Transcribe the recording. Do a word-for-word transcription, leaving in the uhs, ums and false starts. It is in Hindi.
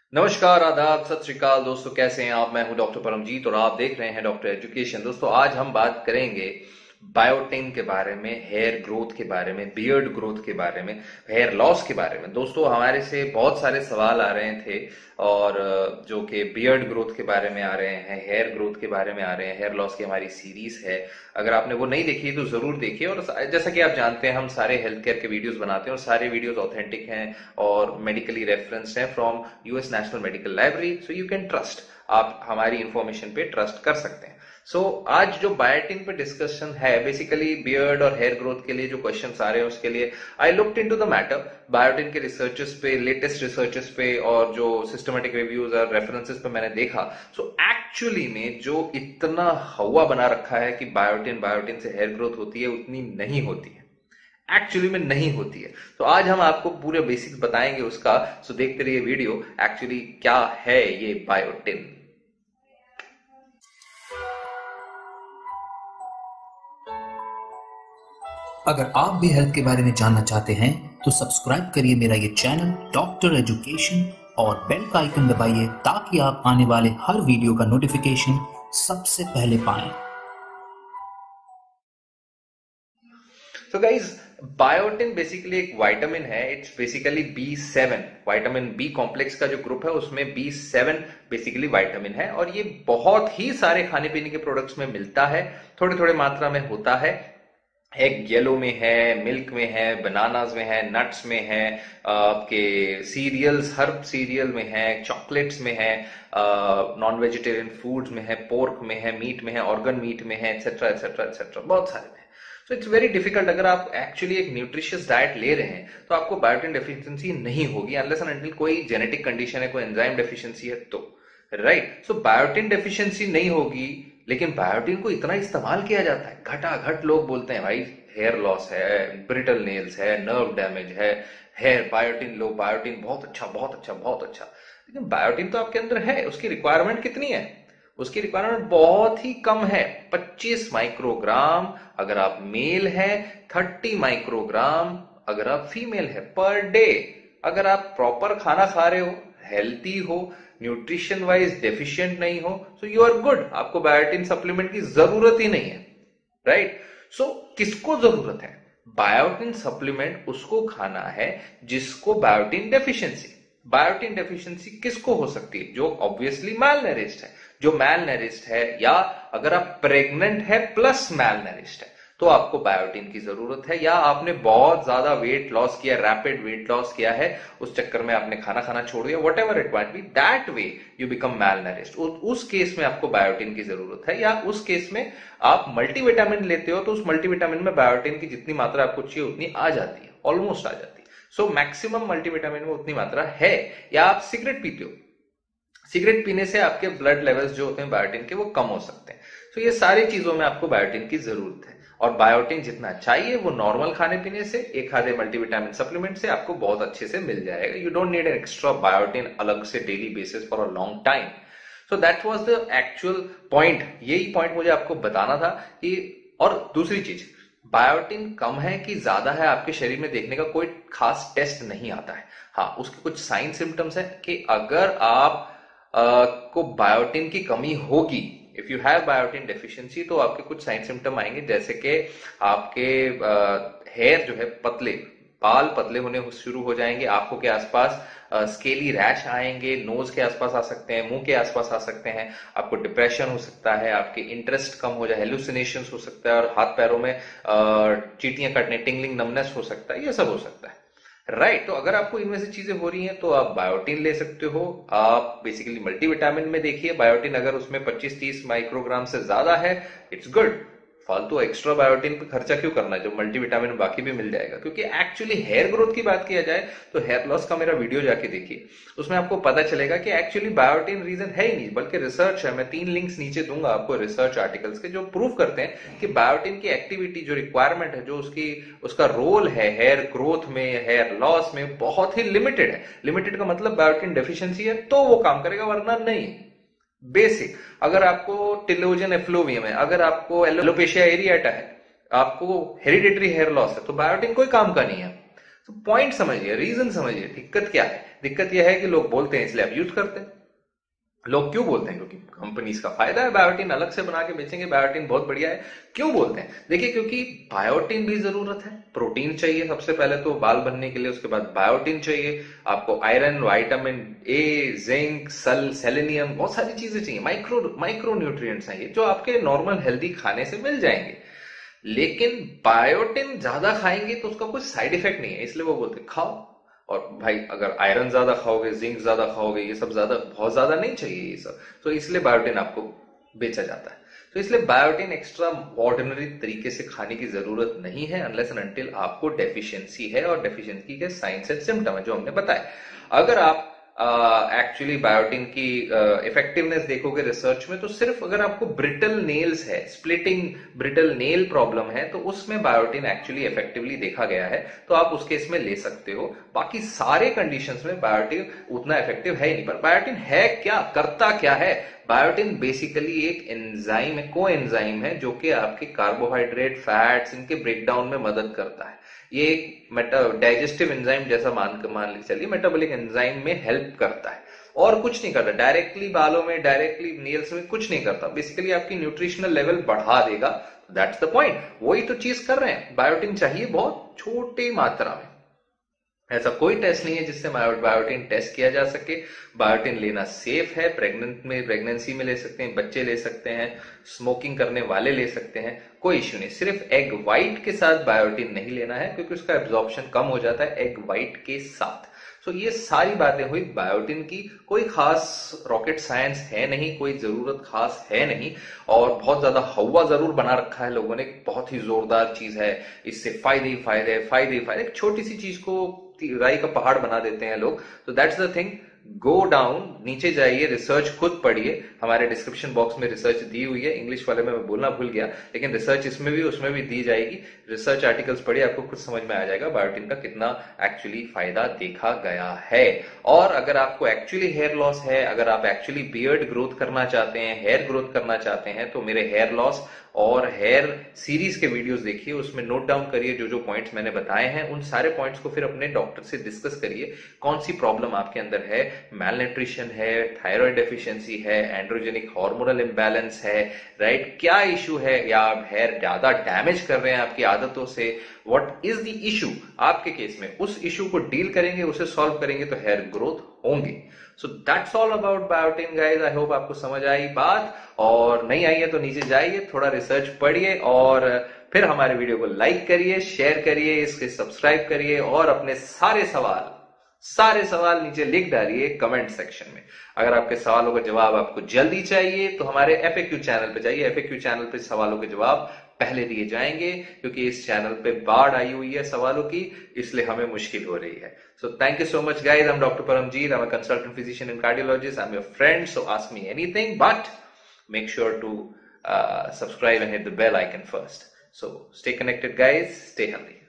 नमस्कार, आदाब, सत श्री अकाल दोस्तों, कैसे हैं आप। मैं हूं डॉक्टर परमजीत और आप देख रहे हैं डॉक्टर एजुकेशन। दोस्तों, आज हम बात करेंगे बायोटिन के बारे में, हेयर ग्रोथ के बारे में, बियर्ड ग्रोथ के बारे में, हेयर लॉस के बारे में। दोस्तों, हमारे से बहुत सारे सवाल आ रहे थे और जो कि बियर्ड ग्रोथ के बारे में आ रहे हैं, हेयर ग्रोथ के बारे में आ रहे हैं। हेयर लॉस की हमारी सीरीज है, अगर आपने वो नहीं देखी तो जरूर देखिए। और जैसा कि आप जानते हैं, हम सारे हेल्थ केयर के वीडियोस बनाते हैं और सारे वीडियोस ऑथेंटिक हैं और मेडिकली रेफरेंस्ड हैं from US national medical library, so you can trust. आप हमारी इंफॉर्मेशन पे ट्रस्ट कर सकते हैं। सो so, आज जो बायोटिन पे डिस्कशन है, बेसिकली बियर्ड और हेयर ग्रोथ के लिए जो क्वेश्चंस आ रहे हैं उसके लिए I looked into the matter. Biotin के रिसर्चेस पे, लेटेस्ट रिसर्चेस पे और जो सिस्टमेटिक रिव्यूज और रेफरेंसेस पे मैंने देखा, सो so, एक्चुअली में जो इतना हवा बना रखा है कि बायोटिन बायोटिन से हेयर ग्रोथ होती है, उतनी नहीं होती है। एक्चुअली में नहीं होती है। तो आज हम आपको पूरे बेसिक्स बताएंगे उसका। सो so, देखते रहिए वीडियो, एक्चुअली क्या है ये बायोटिन। अगर आप भी हेल्थ के बारे में जानना चाहते हैं तो सब्सक्राइब करिए मेरा ये चैनल डॉक्टर एजुकेशन और बेल का आइकन दबाइए ताकि आप आने वाले हर वीडियो का नोटिफिकेशन सबसे पहले पाएं। तो गाइज, बायोटिन बेसिकली एक विटामिन है। It's basically B seven, vitamin B complex का जो ग्रुप है उसमें बी सेवन बेसिकली विटामिन है और ये बहुत ही सारे खाने पीने के प्रोडक्ट्स में मिलता है, थोड़े थोड़े मात्रा में होता है। एग येलो में है, मिल्क में है, बनानास में है, नट्स में है, आपके सीरियल्स, हर्ब सीरियल में है, चॉकलेट्स में है, नॉन वेजिटेरियन फूड्स में है, पोर्क में है, मीट में है, ऑर्गन मीट में है, एक्सेट्रा एक्सेट्रा एक्सेट्रा, बहुत सारे में है। So it's very difficult. अगर आप एक्चुअली एक न्यूट्रिशियस डाइट ले रहे हैं तो आपको बायोटिन डेफिशिएंसी नहीं होगी अनलेस एंड अनटिल कोई जेनेटिक कंडीशन है, कोई एंजाइम डेफिशिएंसी है तो, राइट। सो बायोटिन डेफिशिएंसी नहीं होगी, लेकिन बायोटिन को इतना इस्तेमाल किया जाता है, घटाघट लोग बोलते हैं भाई हेयर लॉस है, ब्रिटल नेल्स है, नर्व डैमेज है, हेयर बायोटिन लो, बायोटिन बहुत अच्छा बहुत अच्छा बहुत अच्छा। लेकिन बायोटिन तो आपके अंदर है, उसकी रिक्वायरमेंट कितनी है? उसकी रिक्वायरमेंट बहुत ही कम है, पच्चीस माइक्रोग्राम अगर आप मेल है, तीस माइक्रोग्राम अगर आप फीमेल है पर डे। अगर आप प्रॉपर खाना खा रहे हो, हेल्थी हो, न्यूट्रिशन वाइज डेफिशिएंट नहीं हो, सो यू आर गुड। आपको बायोटिन सप्लीमेंट की जरूरत ही नहीं है, राइट। सो किसको जरूरत है बायोटिन सप्लीमेंट? उसको खाना है जिसको बायोटिन डेफिशिएंसी। बायोटिन डेफिशिएंसी किसको हो सकती है? जो ऑब्वियसली मैलनरिश्ड है। जो मैलनरिश्ड है या अगर आप प्रेग्नेंट है प्लस मैलनरिश्ड है तो आपको बायोटिन की जरूरत है। या आपने बहुत ज्यादा वेट लॉस किया, रैपिड वेट लॉस किया है, उस चक्कर में आपने खाना खाना छोड़ दिया, whatever it might be, that way you become malnourished, उस केस में आपको बायोटिन की जरूरत है। या उस केस में आप मल्टीविटामिन लेते हो तो उस मल्टीविटामिन में बायोटिन की जितनी मात्रा आपको चाहिए उतनी आ जाती है, ऑलमोस्ट आ जाती है। सो मैक्सिमम मल्टीविटामिन में उतनी मात्रा है। या आप सिगरेट पीते हो, सिगरेट पीने से आपके ब्लड लेवल्स जो होते हैं बायोटिन के वो कम हो सकते हैं। सो ये सारी चीजों में आपको बायोटिन की जरूरत है और बायोटिन जितना चाहिए वो नॉर्मल खाने पीने से, एक आधे मल्टीविटामिन सप्लीमेंट से आपको बहुत अच्छे से मिल जाएगा। You don't need an extra biotin अलग से daily basis for a long time. So that was the actual point. यही पॉइंट मुझे आपको बताना था कि, और दूसरी चीज, बायोटिन कम है कि ज्यादा है आपके शरीर में देखने का कोई खास टेस्ट नहीं आता है। हाँ, उसके कुछ साइन सिम्टम्स है कि अगर आप Uh, को बायोटिन की कमी होगी, if you have biotin deficiency, तो आपके कुछ साइन सिम्टम आएंगे, जैसे कि आपके हेयर uh, जो है पतले, बाल पतले होने शुरू हो जाएंगे, आंखों के आसपास स्केली रैश आएंगे, नोज के आसपास आ सकते हैं, मुंह के आसपास आ सकते हैं, आपको डिप्रेशन हो सकता है, आपके इंटरेस्ट कम हो जाए, हेलुसिनेशंस हो सकता है और हाथ पैरों में चींटियां कटने, टिंगलिंग, नमनेस हो सकता है, ये सब हो सकता है, राइट right, तो अगर आपको इनमें से चीजें हो रही हैं तो आप बायोटिन ले सकते हो। आप बेसिकली मल्टीविटामिन में देखिए, बायोटिन अगर उसमें पच्चीस तीस माइक्रोग्राम से ज्यादा है, इट्स गुड। फालतू एक्स्ट्रा बायोटिन पे खर्चा क्यों करना है, जो मल्टीविटामिन बाकी भी मिल जाएगा। क्योंकि एक्चुअली हेयर ग्रोथ की बात किया जाए तो हेयर लॉस का मेरा वीडियो जाके देखिए, उसमें आपको पता चलेगा कि एक्चुअली बायोटिन रीजन है ही नहीं, बल्कि रिसर्च है। मैं तीन लिंक्स नीचे दूंगा आपको रिसर्च आर्टिकल्स के, जो प्रूव करते हैं कि बायोटिन की एक्टिविटी, जो रिक्वायरमेंट है, जो उसकी उसका रोल है हेयर ग्रोथ में, हेयर लॉस में, बहुत ही लिमिटेड है। लिमिटेड का मतलब बायोटिन डेफिशिएंसी है तो वो काम करेगा, वरना नहीं। बेसिक, अगर आपको टिलोजन एफ्लोवियम है, अगर आपको एलोपेशिया एरियाटा है, आपको हेरिडेटरी हेयर लॉस है, तो बायोटिन कोई काम का नहीं है। तो पॉइंट समझिए, रीजन समझिए, दिक्कत क्या है। दिक्कत यह है कि लोग बोलते हैं इसलिए आप यूज करते हैं। लोग क्यों बोलते हैं? क्योंकि कंपनीज का फायदा है, बायोटिन अलग से बना के बेचेंगे, बायोटिन बहुत बढ़िया है। क्यों बोलते हैं? देखिए, क्योंकि बायोटिन भी जरूरत है, प्रोटीन चाहिए सबसे पहले तो बाल बनने के लिए, उसके बाद बायोटिन चाहिए आपको, आयरन, विटामिन ए, जिंक, सल, सेलेनियम, बहुत सारी चीजें चाहिए, माइक्रो माइक्रो न्यूट्रिएंट्स हैं ये, जो आपके नॉर्मल हेल्दी खाने से मिल जाएंगे। लेकिन बायोटिन ज्यादा खाएंगे तो उसका कोई साइड इफेक्ट नहीं है, इसलिए वो बोलते खाओ। और भाई अगर आयरन ज्यादा खाओगे, जिंक ज्यादा खाओगे, ये सब ज्यादा बहुत ज्यादा नहीं चाहिए ये सब, तो इसलिए बायोटिन आपको बेचा जाता है। तो इसलिए बायोटिन एक्स्ट्रा ऑर्डिनरी तरीके से खाने की जरूरत नहीं है, अनलेस एंड अनटिल आपको डेफिशिएंसी है, और डेफिशिएंसी के साइंस एंड सिम्टम है जो हमने बताया। अगर आप एक्चुअली uh, बायोटिन की इफेक्टिवनेस uh, देखोगे रिसर्च में, तो सिर्फ अगर आपको ब्रिटल नेल्स है, स्प्लिटिंग ब्रिटल नेल प्रॉब्लम है, तो उसमें बायोटिन एक्चुअली इफेक्टिवली देखा गया है, तो आप उस केस में ले सकते हो। बाकी सारे कंडीशंस में बायोटिन उतना इफेक्टिव है ही नहीं। पर बायोटिन है क्या, करता क्या है? बायोटिन बेसिकली एक एंजाइम है, को एंजाइम है, जो कि आपके कार्बोहाइड्रेट, फैट्स, इनके ब्रेकडाउन में मदद करता है। ये एक मेटा डाइजेस्टिव एंजाइम जैसा मान मान ली चलिए, मेटाबॉलिक एंजाइम में हेल्प करता है, और कुछ नहीं करता। डायरेक्टली बालों में, डायरेक्टली नेल्स में कुछ नहीं करता, बेसिकली आपकी न्यूट्रिशनल लेवल बढ़ा देगा। दैट्स द पॉइंट, वही तो चीज कर रहे हैं। बायोटिन चाहिए बहुत छोटी मात्रा में, ऐसा कोई टेस्ट नहीं है जिससे बायोटिन टेस्ट किया जा सके। बायोटिन लेना सेफ है, प्रेग्नेंट में, प्रेगनेंसी में ले सकते हैं, बच्चे ले सकते हैं, स्मोकिंग करने वाले ले सकते हैं, कोई इश्यू नहीं। सिर्फ एग व्हाइट के साथ बायोटिन नहीं लेना है, क्योंकि उसका एब्जॉर्प्शन कम हो जाता है एग व्हाइट के साथ। तो ये सारी बातें हुई बायोटिन की। कोई खास रॉकेट साइंस है नहीं, कोई जरूरत खास है नहीं, और बहुत ज्यादा हवा जरूर बना रखा है लोगों ने, बहुत ही जोरदार चीज है, इससे फायदे ही फायदे फायदे ही फायदे। एक छोटी सी चीज को राई का पहाड़ बना देते हैं लोग। तो that's the thing, go down, नीचे जाइए, रिसर्च खुद पढ़िए, हमारे डिस्क्रिप्शन बॉक्स में रिसर्च दी हुई है। इंग्लिश वाले में मैं बोलना भूल गया, लेकिन रिसर्च इसमें भी, उसमें भी दी जाएगी। रिसर्च आर्टिकल्स पढ़िए, आपको खुद समझ में आ जाएगा बायोटिन का कितना एक्चुअली फायदा देखा गया है। और अगर आपको एक्चुअली हेयर लॉस है, अगर आप एक्चुअली बियर्ड ग्रोथ करना चाहते हैं, हेयर ग्रोथ करना चाहते हैं, तो मेरे हेयर लॉस और हेयर सीरीज के वीडियोस देखिए, उसमें नोट डाउन करिए जो जो पॉइंट्स मैंने बताए हैं, उन सारे पॉइंट्स को फिर अपने डॉक्टर से डिस्कस करिए। कौन सी प्रॉब्लम आपके अंदर है, मैलन्यूट्रिशन है, थायराइड डेफिशिएंसी है, एंड्रोजेनिक हार्मोनल इंबैलेंस है, राइट, क्या इशू है, या आप हेयर ज्यादा डैमेज कर रहे हैं आपकी आदतों से, व्हाट इज द इशू आपके केस में, उस इशू को डील करेंगे, उसे सॉल्व करेंगे तो हेयर ग्रोथ होंगे। So that's all about biotin guys. I hope आपको समझ आई बात, और नहीं आई है तो नीचे जाइए, थोड़ा रिसर्च पढ़िए, और फिर हमारे वीडियो को लाइक करिए, शेयर करिए, इसके सब्सक्राइब करिए, और अपने सारे सवाल सारे सवाल नीचे लिख डालिए कमेंट सेक्शन में। अगर आपके सवालों का जवाब आपको जल्दी चाहिए तो हमारे एफएक्यू चैनल पे जाइए। एफएक्यू चैनल पे सवालों के जवाब पहले दिए जाएंगे, क्योंकि इस चैनल पे बाढ़ आई हुई है सवालों की, इसलिए हमें मुश्किल हो रही है। So thank you so much guys. I am doctor Paramjit, I am a consultant physician and cardiologist, I am your friend, so ask me anything, but make sure to uh, subscribe and hit the bell icon first. So stay connected guys, stay healthy.